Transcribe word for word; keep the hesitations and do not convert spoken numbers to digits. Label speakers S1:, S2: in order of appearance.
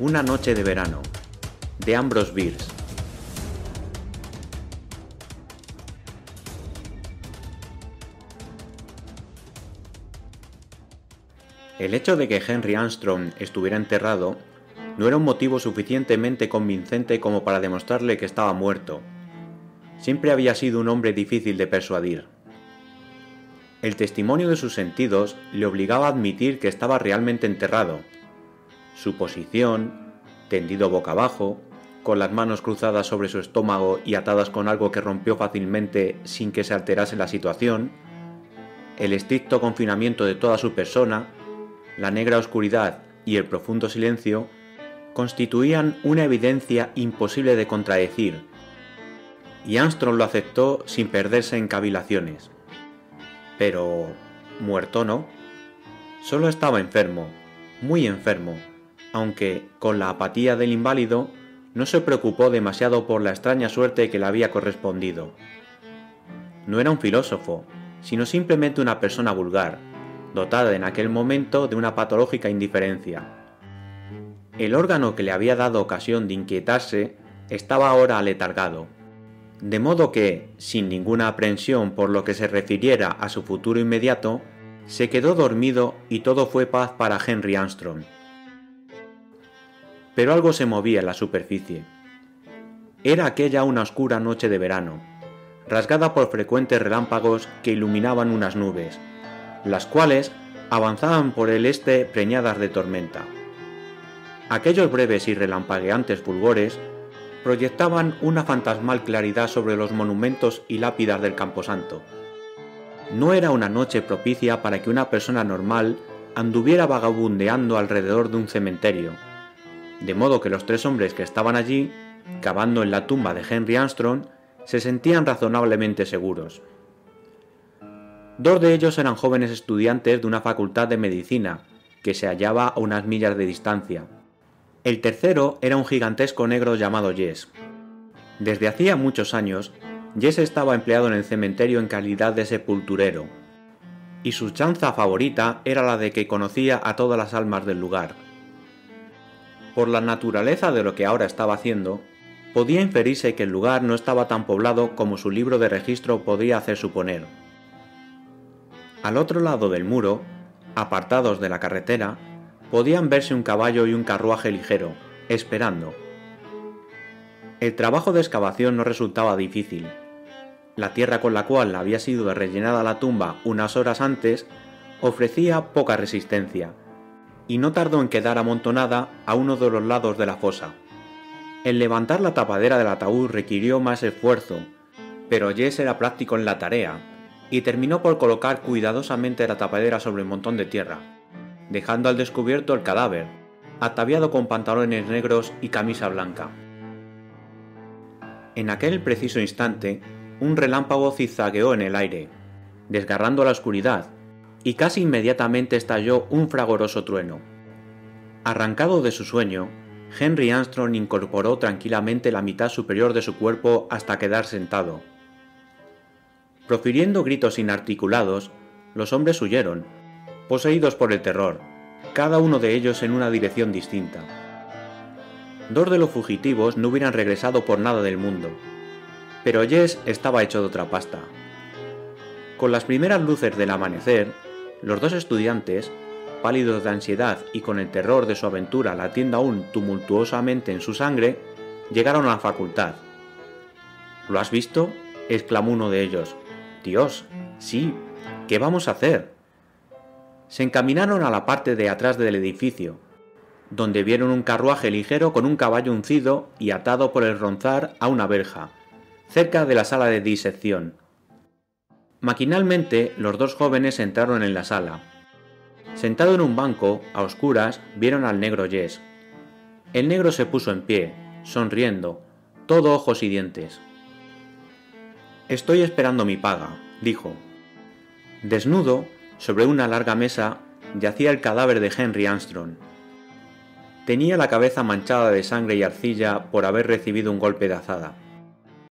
S1: Una noche de verano, de Ambrose Bierce. El hecho de que Henry Armstrong estuviera enterrado no era un motivo suficientemente convincente como para demostrarle que estaba muerto. Siempre había sido un hombre difícil de persuadir. El testimonio de sus sentidos le obligaba a admitir que estaba realmente enterrado. Su posición, tendido boca abajo, con las manos cruzadas sobre su estómago y atadas con algo que rompió fácilmente sin que se alterase la situación, el estricto confinamiento de toda su persona, la negra oscuridad y el profundo silencio constituían una evidencia imposible de contradecir, y Armstrong lo aceptó sin perderse en cavilaciones. Pero, muerto no, solo estaba enfermo, muy enfermo, aunque, con la apatía del inválido, no se preocupó demasiado por la extraña suerte que le había correspondido. No era un filósofo, sino simplemente una persona vulgar, dotada en aquel momento de una patológica indiferencia. El órgano que le había dado ocasión de inquietarse estaba ahora aletargado, de modo que, sin ninguna aprensión por lo que se refiriera a su futuro inmediato, se quedó dormido y todo fue paz para Henry Armstrong. Pero algo se movía en la superficie. Era aquella una oscura noche de verano, rasgada por frecuentes relámpagos que iluminaban unas nubes, las cuales avanzaban por el este preñadas de tormenta. Aquellos breves y relampagueantes fulgores proyectaban una fantasmal claridad sobre los monumentos y lápidas del camposanto. No era una noche propicia para que una persona normal anduviera vagabundeando alrededor de un cementerio, de modo que los tres hombres que estaban allí, cavando en la tumba de Henry Armstrong, se sentían razonablemente seguros. Dos de ellos eran jóvenes estudiantes de una facultad de medicina, que se hallaba a unas millas de distancia. El tercero era un gigantesco negro llamado Jess. Desde hacía muchos años, Jess estaba empleado en el cementerio en calidad de sepulturero, y su chanza favorita era la de que conocía a todas las almas del lugar. Por la naturaleza de lo que ahora estaba haciendo, podía inferirse que el lugar no estaba tan poblado como su libro de registro podría hacer suponer. Al otro lado del muro, apartados de la carretera, podían verse un caballo y un carruaje ligero, esperando. El trabajo de excavación no resultaba difícil. La tierra con la cual había sido rellenada la tumba unas horas antes ofrecía poca resistencia, y no tardó en quedar amontonada a uno de los lados de la fosa. El levantar la tapadera del ataúd requirió más esfuerzo, pero Jess era práctico en la tarea, y terminó por colocar cuidadosamente la tapadera sobre el montón de tierra, dejando al descubierto el cadáver, ataviado con pantalones negros y camisa blanca. En aquel preciso instante, un relámpago zigzagueó en el aire, desgarrando la oscuridad, y casi inmediatamente estalló un fragoroso trueno. Arrancado de su sueño, Henry Armstrong incorporó tranquilamente la mitad superior de su cuerpo hasta quedar sentado. Profiriendo gritos inarticulados, los hombres huyeron, poseídos por el terror, cada uno de ellos en una dirección distinta. Dos de los fugitivos no hubieran regresado por nada del mundo, pero Jess estaba hecho de otra pasta. Con las primeras luces del amanecer, los dos estudiantes, pálidos de ansiedad y con el terror de su aventura latiendo aún tumultuosamente en su sangre, llegaron a la facultad. ¿Lo has visto?, exclamó uno de ellos. «Dios, sí, ¿qué vamos a hacer?». Se encaminaron a la parte de atrás del edificio, donde vieron un carruaje ligero con un caballo uncido y atado por el ronzal a una verja, cerca de la sala de disección. Maquinalmente, los dos jóvenes entraron en la sala. Sentado en un banco, a oscuras, vieron al negro Jess. El negro se puso en pie, sonriendo, todo ojos y dientes. «Estoy esperando mi paga», dijo. Desnudo, sobre una larga mesa, yacía el cadáver de Henry Armstrong. Tenía la cabeza manchada de sangre y arcilla por haber recibido un golpe de azada.